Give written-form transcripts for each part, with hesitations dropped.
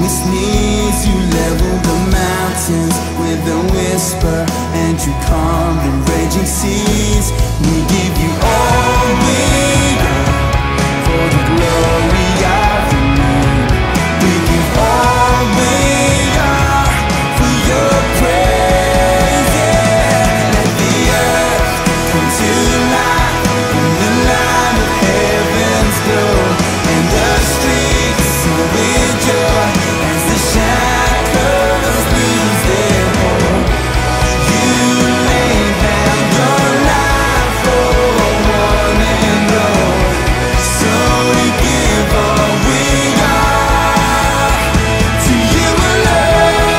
weakest knees. You level the mountains with a whisper, and you calm the raging seas. We give you all we are for the glory of your name. We give all we are for your praise. Yeah. Let the earth come to life in the light of heaven's glow, and the streets fill with joy as the shackles lose their hold. You lay down your life for one and all, so we give all we are to you alone.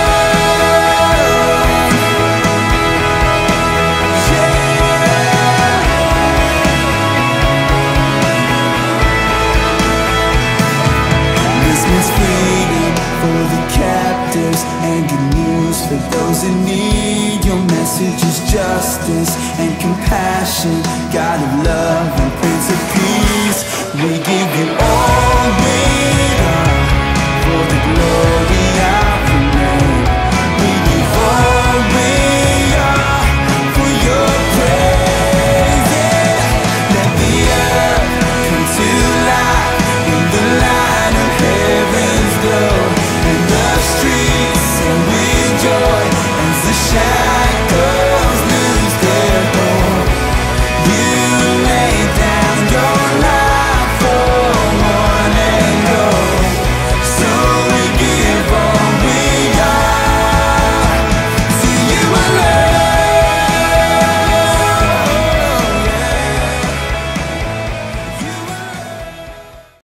This means freedom for the captives and good news for those in need. Your message is justice and compassion, God of love and Prince of Peace. We give you all